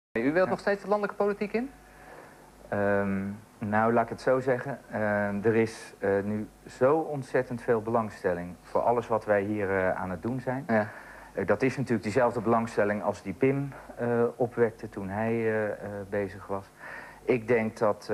U wilt nog steeds de landelijke politiek in? Nou, laat ik het zo zeggen. Er is nu zo ontzettend veel belangstelling voor alles wat wij hier aan het doen zijn. Ja. Dat is natuurlijk diezelfde belangstelling als die Pim opwekte toen hij bezig was. Ik denk dat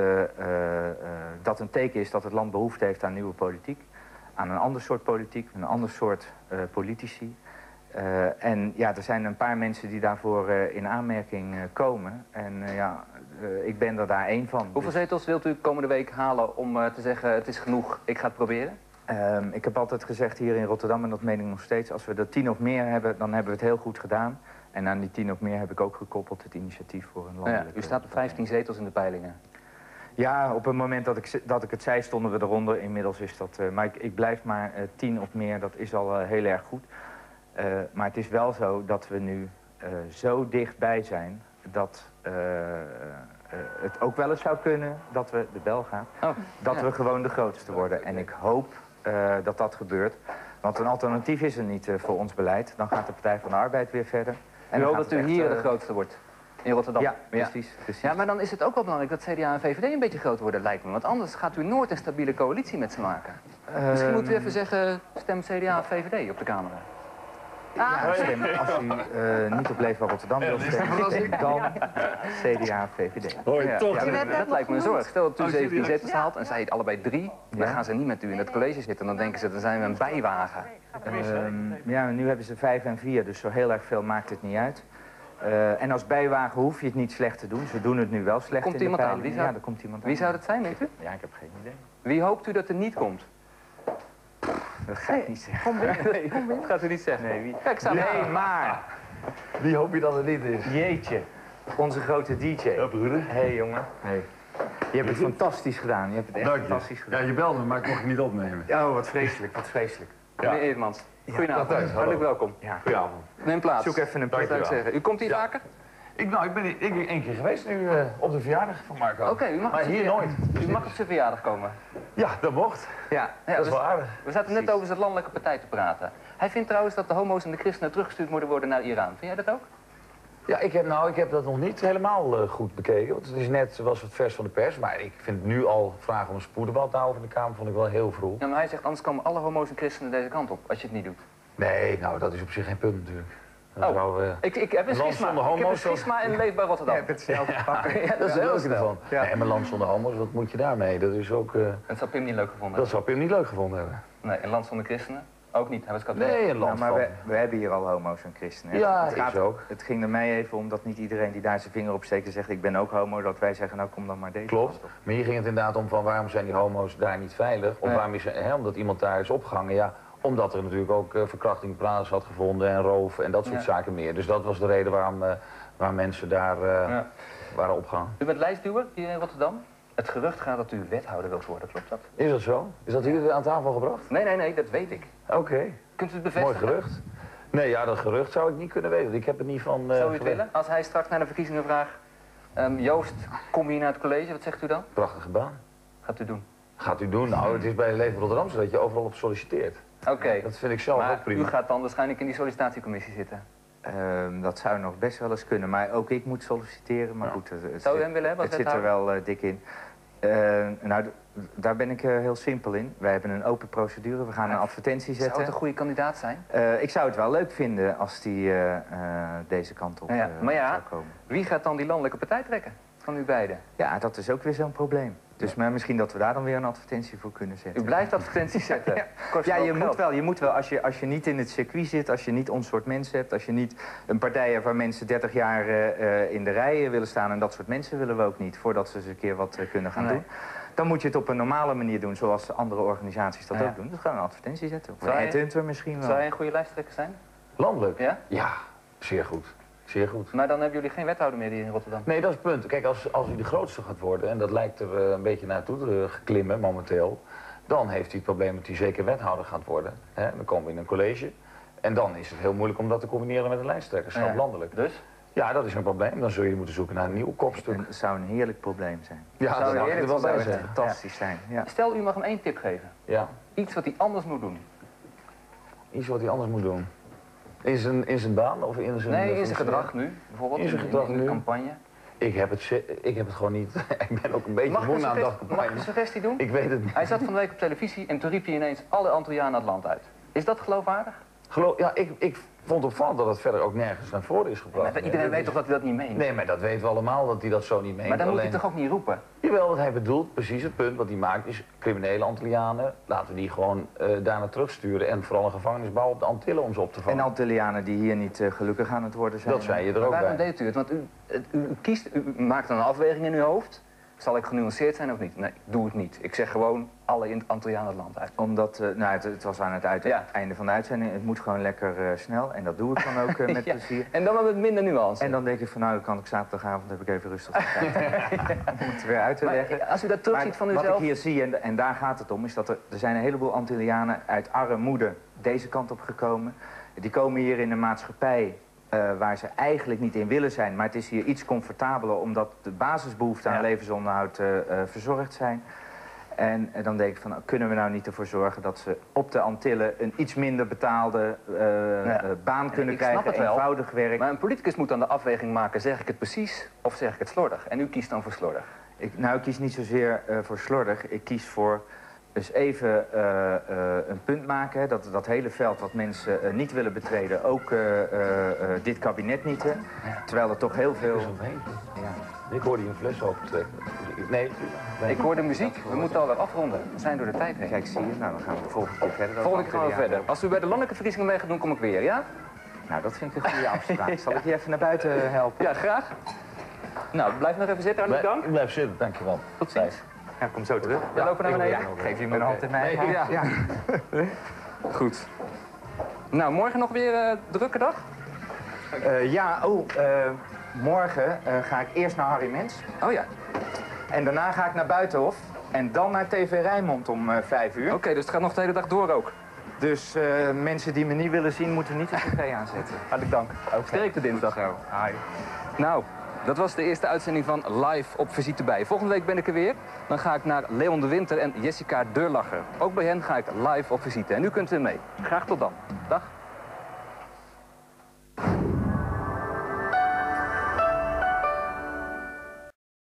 dat een teken is dat het land behoefte heeft aan nieuwe politiek. Aan een ander soort politiek, een ander soort politici. En ja, er zijn een paar mensen die daarvoor in aanmerking komen. En ik ben er daar één van. Hoeveel zetels wilt u komende week halen om te zeggen het is genoeg, ik ga het proberen? Ik heb altijd gezegd hier in Rotterdam, en dat meen ik nog steeds, als we er 10 of meer hebben, dan hebben we het heel goed gedaan. En aan die 10 of meer heb ik ook gekoppeld het initiatief voor een landelijke... Ja, u staat op 15 zetels in de peilingen. Ja, op het moment dat ik het zei stonden we eronder. Inmiddels is dat... maar ik blijf maar 10 of meer, dat is al heel erg goed. Maar het is wel zo dat we nu zo dichtbij zijn dat het ook wel eens zou kunnen dat we de bel gaan. Dat we gewoon de grootste worden. En ik hoop dat dat gebeurt. Want een alternatief is er niet voor ons beleid. Dan gaat de Partij van de Arbeid weer verder. En u hoopt dat u hier de grootste wordt? In Rotterdam? Ja, precies. Ja, maar dan is het ook wel belangrijk dat CDA en VVD een beetje groot worden, lijkt me. Want anders gaat u nooit een stabiele coalitie met ze maken. Misschien moet u even zeggen, stem CDA en VVD op de camera. Ja, stem. Als u niet op Leefbaar Rotterdam wil stemmen, dan CDA, VVD. Dat lijkt me een zorg. Stel dat u 17 zetels haalt en zij allebei 3, dan gaan ze niet met u in het college zitten. Dan denken ze, dan zijn we een bijwagen. Ja, nu hebben ze 5 en 4, dus zo heel erg veel maakt het niet uit. En als bijwagen hoef je het niet slecht te doen. Ze doen het nu wel slecht komt in de iemand aan? peiling. Ja, er komt iemand aan. Wie zou dat zijn, denkt u? Ja, ik heb geen idee. Wie hoopt u dat er niet komt? Dat ga ik niet zeggen. Kom binnen. Dat gaat u niet zeggen. Nee, wie... Kijk, maar... Wie hoop je dat het niet is? Jeetje. Onze grote DJ. Ja, broeder. Hé, jongen. Nee. Je hebt het fantastisch gedaan. Je hebt het echt fantastisch gedaan. Ja, je belde me, maar ik mocht het niet opnemen. Oh, wat vreselijk, wat vreselijk. Ja. Meneer Eerdmans, goedenavond. thuis, Hartelijk welkom. Ja. Goedenavond. Neem plaats. Zoek even een plek. Zou ik zeggen. U komt hier vaker? Ik ben één keer geweest nu op de verjaardag van Marco. Oké, u mag maar hier nooit. U mag op zijn verjaardag komen. Ja, dat mocht. Ja, Dat is wel aardig. We zaten net over zijn landelijke partij te praten. Hij vindt trouwens dat de homo's en de christenen teruggestuurd moeten worden naar Iran. Vind jij dat ook? Ja, ik heb dat nog niet helemaal goed bekeken. Want het is net, was het vers van de pers. Maar ik vind nu al vragen om een spoeddebat te houden in de Kamer vond ik wel heel vroeg. Ja, maar hij zegt anders komen alle homo's en christenen deze kant op, als je het niet doet. Nee, nou dat is op zich geen punt natuurlijk. Ik heb een schisma. Ik heb een schisma in Leefbaar Rotterdam. Je hebt het zelf gepakt. Ja, dat is heel snel. snel. Ja. Nee, maar Land zonder homo's, wat moet je daarmee? Dat is ook... Dat zou Pim niet leuk gevonden dat zou Pim niet leuk gevonden hebben. Nee, en Land zonder christenen? Ook niet. Hij was katholiek. Nee, een land maar van... we hebben hier al homo's en christenen. Ja, ik ook. Het ging er mij even om dat niet iedereen die daar zijn vinger op steekt en zegt ik ben ook homo, dat wij zeggen nou kom dan maar deze. Klopt. Maar hier ging het inderdaad om van waarom zijn die homo's daar niet veilig? Of waarom is omdat iemand daar is opgehangen? Ja, omdat er natuurlijk ook verkrachting plaats had gevonden en roof en dat soort zaken meer. Dus dat was de reden waarom mensen daar waren opgehangen. U bent lijstduwer hier in Rotterdam. Het gerucht gaat dat u wethouder wilt worden, klopt dat? Is dat zo? Is dat hier aan tafel gebracht? Nee, dat weet ik. Oké. Kunt u het bevestigen? Mooi gerucht. Nee, ja, dat gerucht zou ik niet kunnen weten. Ik heb het niet van... Zou u het willen? Als hij straks naar de verkiezingen vraagt... Joost, kom hier naar het college, wat zegt u dan? Prachtige baan. Gaat u doen? Gaat u doen? Nou, het is bij Leven Rotterdam zo dat je overal op solliciteert. Oké. Dat vind ik zelf ook prima. U gaat dan waarschijnlijk in die sollicitatiecommissie zitten. Dat zou nog best wel eens kunnen, maar ook ik moet solliciteren. Maar goed, zou u hem willen hebben? Het zit er wel dik in. Nou, daar ben ik heel simpel in. Wij hebben een open procedure, we gaan een advertentie zetten. Zou het een goede kandidaat zijn? Ik zou het wel leuk vinden als die deze kant op zou komen. Wie gaat dan die landelijke partij trekken van u beiden? Ja, dat is ook weer zo'n probleem. Dus maar misschien dat we daar dan weer een advertentie voor kunnen zetten. U blijft advertenties zetten? Ja, je moet wel. Als je niet in het circuit zit, als je niet ons soort mensen hebt, als je niet een partij hebt waar mensen 30 jaar in de rij willen staan en dat soort mensen willen we ook niet, voordat ze eens een keer wat kunnen gaan doen. Dan moet je het op een normale manier doen, zoals andere organisaties dat ook doen. Dus gaan we een advertentie zetten. Of een headhunter misschien wel. Zou jij een goede lijsttrekker zijn? Landelijk? Ja? Ja, zeer goed. Zeer goed. Maar dan hebben jullie geen wethouder meer hier in Rotterdam? Nee, dat is het punt. Kijk, als u de grootste gaat worden, en dat lijkt er een beetje naartoe te geklimmen momenteel, dan heeft u het probleem dat u zeker wethouder gaat worden. Hè? Dan komen we in een college. En dan is het heel moeilijk om dat te combineren met een lijsttrekkerschap landelijk. Dus? Ja, dat is een probleem. Dan zul je moeten zoeken naar een nieuw kopstuk. Het zou een heerlijk probleem zijn. Ja, dat zou heerlijk wel bij zijn. Fantastisch zijn. Ja. Stel, u mag hem één tip geven. Ja. Iets wat hij anders moet doen. Iets wat hij anders moet doen. In zijn baan of in zijn... Nee, in zijn gedrag nu, bijvoorbeeld. In zijn gedrag in nu. de campagne. Ik heb het gewoon niet. Ik ben ook een beetje moe na een dag campagne. Mag ik een suggestie doen? Ik weet het niet. Hij zat van de week op televisie en toen riep hij ineens alle Antillianen het land uit. Is dat geloofwaardig? Ja, ik vond het opvallend dat het verder ook nergens naar voren is gebracht. Maar iedereen weet toch dat hij dat niet meent? Nee, maar dat weten we allemaal dat hij dat zo niet meent. Maar dan moet je toch ook niet roepen? Jawel, wat hij bedoelt, precies het punt wat hij maakt, is criminele Antillianen. Laten we die gewoon daarna terugsturen en vooral een gevangenis bouwen op de Antillen om ze op te vangen. En Antillianen die hier niet gelukkig aan het worden zijn. Dat zei je er ook Waarom bij. deed u het? Want u maakt dan een afweging in uw hoofd. Zal ik genuanceerd zijn of niet? Nee, ik doe het niet. Ik zeg gewoon alle Antillianen het land uit. Omdat, het was aan het einde van de uitzending. Het moet gewoon lekker snel. En dat doe ik dan ook met plezier. En dan met minder nuance. En dan denk ik van dan kan ik zaterdagavond heb ik even rustig de tijd. Om het weer uit te leggen. Maar als u dat terugziet van uzelf... Wat ik hier zie, en daar gaat het om, is dat er zijn een heleboel Antillianen uit armoede deze kant op gekomen. Die komen hier in de maatschappij waar ze eigenlijk niet in willen zijn. Maar het is hier iets comfortabeler omdat de basisbehoeften aan levensonderhoud verzorgd zijn. En dan denk ik van, kunnen we nou niet ervoor zorgen dat ze op de Antillen een iets minder betaalde baan kunnen krijgen, eenvoudig werk. Maar een politicus moet dan de afweging maken, zeg ik het precies of zeg ik het slordig? En u kiest dan voor slordig. Ik kies niet zozeer voor slordig, ik kies voor dus even een punt maken, hè, dat hele veld wat mensen niet willen betreden, ook dit kabinet niet. Hè. Terwijl er toch heel veel... Ik hoorde hier een fles opentrekken. Nee. Ik hoor de muziek, we moeten alweer afronden. We zijn door de tijd heen. Kijk, zie je, nou dan gaan we de volgende keer verder. Volgende keer gaan we verder. Als u bij de landelijke verkiezingen mee gaat doen, kom ik weer, ja? Nou, dat vind ik een goede afspraak. Zal ik je even naar buiten helpen? Ja, graag. Nou, blijf nog even zitten, hartelijk dank. Ik blijf zitten, dankjewel. Tot ziens. Ja, kom zo terug. We lopen naar beneden. Geef je mijn hand in mij. Ja. Goed. Nou, morgen nog weer drukke dag? Morgen ga ik eerst naar Harry Mens. Oh ja. En daarna ga ik naar Buitenhof. En dan naar TV Rijnmond om 5 uur. Oké, dus het gaat nog de hele dag door ook. Dus mensen die me niet willen zien, moeten niet de tv aanzetten. Hartelijk dank. Sterkte dinsdag. Hi. Nou, dat was de eerste uitzending van Live op Visite Bij. Volgende week ben ik er weer. Dan ga ik naar Leon de Winter en Jessica Deurlacher. Ook bij hen ga ik live op visite. En u kunt er mee. Graag tot dan. Dag.